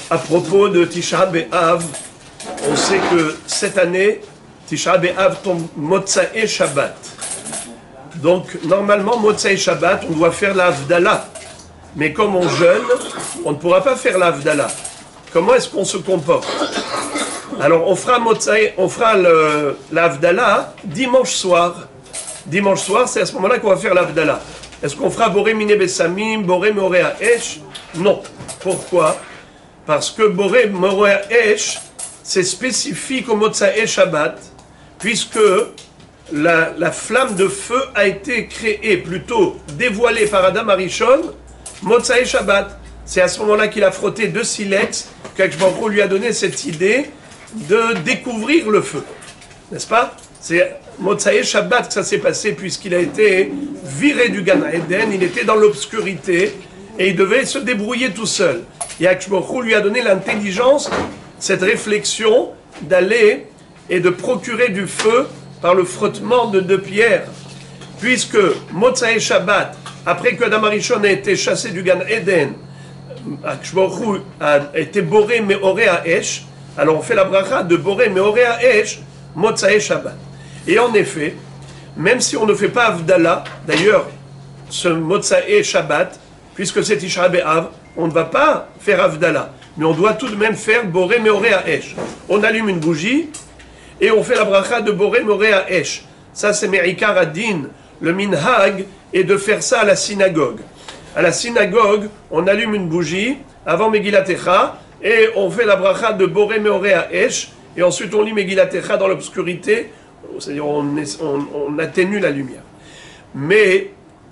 À propos de Tisha B'Av, on sait que cette année, Tisha B'Av tombe Motzae Shabbat. Donc, normalement, Motzae Shabbat, on doit faire la Havdalah. Mais comme on jeûne, on ne pourra pas faire la Havdalah. Comment est-ce qu'on se comporte? Alors, on fera la Havdalah dimanche soir. Dimanche soir, c'est à ce moment-là qu'on va faire la Havdalah. Est-ce qu'on fera Boré Mine Bessamim, Boré Morea Esh? Non. Pourquoi? Parce que Boré Morea Esh, c'est spécifique au Motzae Shabbat, puisque la flamme de feu a été créée, plutôt dévoilée par Adam Arishon, Motzae Shabbat. C'est à ce moment-là qu'il a frotté 2 silex, qu'Akshbaruch lui a donné cette idée de découvrir le feu. N'est-ce pas? C'est Motzae Shabbat que ça s'est passé, puisqu'il a été viré du Gan Eden, il était dans l'obscurité, et il devait se débrouiller tout seul. Et Akshbaruch lui a donné l'intelligence, cette réflexion d'aller et de procurer du feu par le frottement de 2 pierres. Puisque Motzae Shabbat, après que Adam Arishon a été chassé du Gan Eden, Akshbaruch a été Boré Meoré Esh, alors on fait la bracha de Boré Meoré Esh, Motzae Shabbat. Et en effet, même si on ne fait pas Havdalah, d'ailleurs, ce Motzae Shabbat, puisque c'est Tisha B'Av, on ne va pas faire Havdalah, mais on doit tout de même faire Boré Meoré Esh. On allume une bougie et on fait la bracha de Boré Meoré Esh. Ça, c'est Me'ikar Adin, le minhag, est de faire ça à la synagogue. À la synagogue, on allume une bougie avant Megillat Echa et on fait la bracha de Boré Meoré Esh et ensuite on lit Megillat Echa dans l'obscurité, c'est-à-dire on atténue la lumière. Mais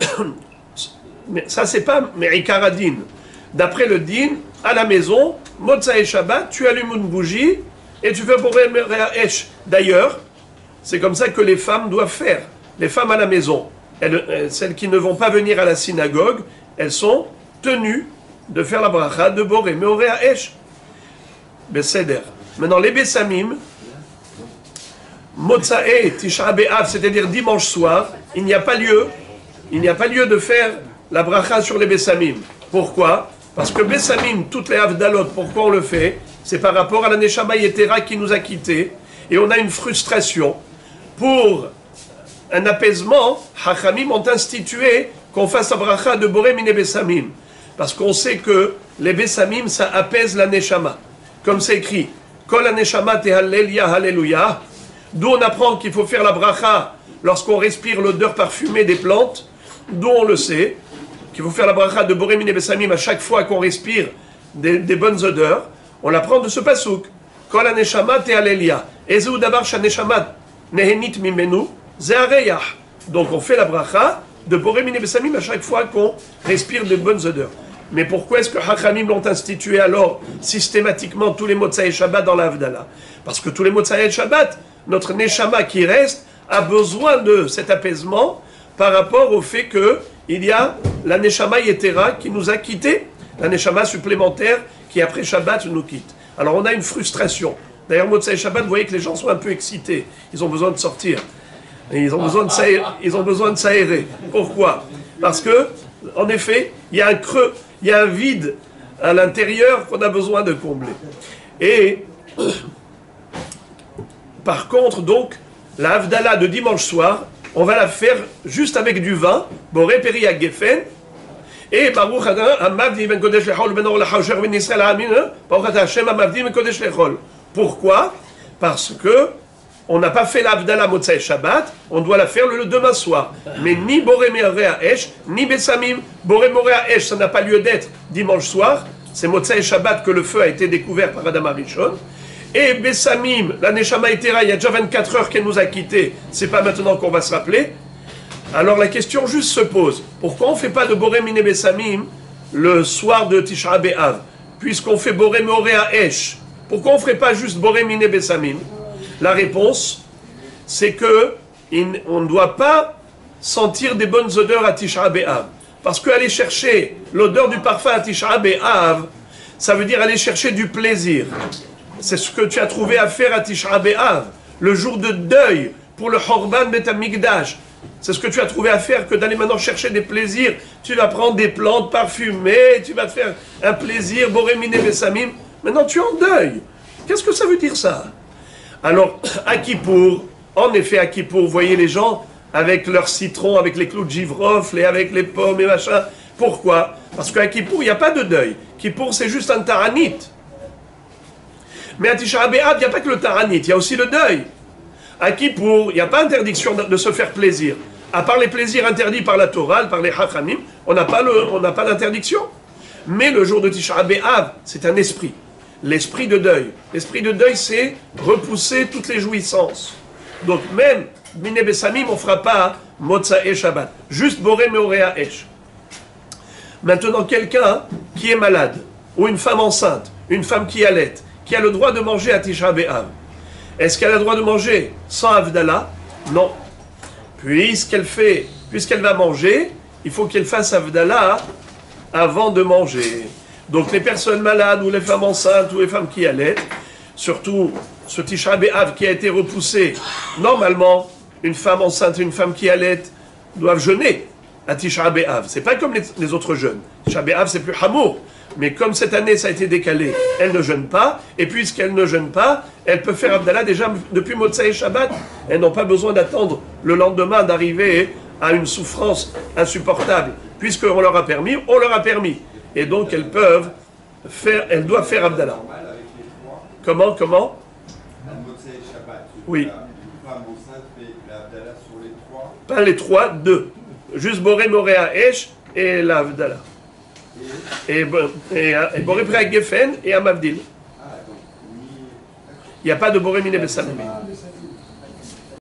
ça, c'est pas Me'ikar Adin. D'après le din, à la maison, Motzae Shabbat, tu allumes une bougie et tu fais Boré Meoré Esh. D'ailleurs, c'est comme ça que les femmes doivent faire. Les femmes à la maison, celles qui ne vont pas venir à la synagogue, elles sont tenues de faire la bracha de Boré Meoré Esh. Beseder. Maintenant, les Bessamim, Motzae Tisha B'Av, c'est-à-dire dimanche soir, il n'y a pas lieu de faire la bracha sur les Bessamim. Pourquoi? Parce que Bessamim, toutes les Havdalot, pourquoi on le fait? C'est par rapport à la Neshama Yetera qui nous a quittés, et on a une frustration. Pour un apaisement, Hachamim ont institué qu'on fasse la bracha de Boré Mine Bessamim. Parce qu'on sait que les Bessamim, ça apaise la Neshama. Comme c'est écrit, Kol la Neshama te Halleluya, Halleluya. D'où on apprend qu'il faut faire la bracha lorsqu'on respire l'odeur parfumée des plantes. D'où on le sait, qu'il faut faire la bracha de Boré Mine Bessamim à chaque fois qu'on respire des bonnes odeurs. On l'apprend de ce pasouk. Kol la Neshama te Halleluya. Ezeu davar shaneshama nehenit mimenu. Donc on fait la bracha de Boré Mine Bessamim à chaque fois qu'on respire de bonnes odeurs. Mais pourquoi est-ce que Hachamim l'ont institué alors systématiquement tous les Motzae Shabbat dans la Havdalah? Parce que tous les Motzae Shabbat, notre Neshama qui reste a besoin de cet apaisement par rapport au fait qu'il y a la Neshama Yetera qui nous a quittés, la Neshama supplémentaire qui après Shabbat nous quitte. Alors on a une frustration. D'ailleurs, Motzae Shabbat, vous voyez que les gens sont un peu excités. Ils ont besoin de sortir. Et ils ont besoin de s'aérer. Pourquoi? Parce que, en effet, il y a un creux, il y a un vide à l'intérieur qu'on a besoin de combler. Et, par contre, donc, la Havdalah de dimanche soir, on va la faire juste avec du vin, Boré Peri Geffen, et Baruch Hamavdi Ben Kodesh Lechol Ben Or Lachasher Ben Israël Amin, Baruch Hashem Hamavdi Ben Kodesh Lechol. Pourquoi? Parce que on n'a pas fait l'Havdalah Motzae Shabbat, on doit la faire le demain soir. Mais ni Boré Meoré Esh, ni Bessamim. Boré Meoré Esh, ça n'a pas lieu d'être dimanche soir. C'est Motzae Shabbat que le feu a été découvert par Adam Arishon. Et Bessamim, la Neshama Yetera, il y a déjà 24 heures qu'elle nous a quittés. C'est pas maintenant qu'on va se rappeler. Alors la question juste se pose. Pourquoi on ne fait pas de Boré Mine Bessamim le soir de Tisha B'Av? Puisqu'on fait Boré Meoré Esh. Pourquoi on ne ferait pas juste Boré Mine Bessamim? La réponse, c'est que on ne doit pas sentir des bonnes odeurs à Tisha B'Av. Parce qu'aller chercher l'odeur du parfum à Tisha B'Av, ça veut dire aller chercher du plaisir. C'est ce que tu as trouvé à faire à Tisha B'Av, le jour de deuil pour le Horban Bet Hamikdash. C'est ce que tu as trouvé à faire que d'aller maintenant chercher des plaisirs. Tu vas prendre des plantes parfumées, tu vas te faire un plaisir, Boré Mine Bessamim. Maintenant, tu es en deuil. Qu'est-ce que ça veut dire ça? Alors, à Kippour, en effet, à Kippour, vous voyez les gens avec leurs citrons, avec les clous de girofle et avec les pommes et machin. Pourquoi? Parce qu'à Kippour, il n'y a pas de deuil. Kippour, c'est juste un taranit. Mais à Tisha B'Av, il n'y a pas que le taranit, il y a aussi le deuil. À Kippour, il n'y a pas interdiction de se faire plaisir. À part les plaisirs interdits par la Torah, par les Hachamim, on n'a pas d'interdiction. Mais le jour de Tisha B'Av, c'est un esprit. L'esprit de deuil. L'esprit de deuil, c'est repousser toutes les jouissances. Donc même, Mine Bessamim, on ne fera pas Motzae Shabbat. Juste Boré Meorea Esh. Maintenant, quelqu'un qui est malade, ou une femme enceinte, une femme qui allait, qui a le droit de manger à Tisha B'Av. Est-ce qu'elle a le droit de manger sans Havdalah? Non. Puisqu'elle va manger, il faut qu'elle fasse Havdalah avant de manger. Donc les personnes malades, ou les femmes enceintes, ou les femmes qui allaitent, surtout ce Tisha B'Av qui a été repoussé, normalement, une femme enceinte et une femme qui allait doivent jeûner à Tisha B'Av. C'est pas comme les autres jeûnes. Tisha B'Av, c'est plus hamour. Mais comme cette année, ça a été décalé, elle ne jeûne pas. Et puisqu'elle ne jeûne pas, elle peut faire Havdalah déjà depuis Motzaï Shabbat. Elles n'ont pas besoin d'attendre le lendemain d'arriver à une souffrance insupportable. Puisqu'on leur a permis, on leur a permis. Et donc elles doivent faire Havdalah. Comment? Oui. Pas les trois, deux. Juste Boré Moréa Esh et la Havdalah. Et Boré Préa Geffen et Amavdil. Il n'y a pas de Boré Mine Bessamim.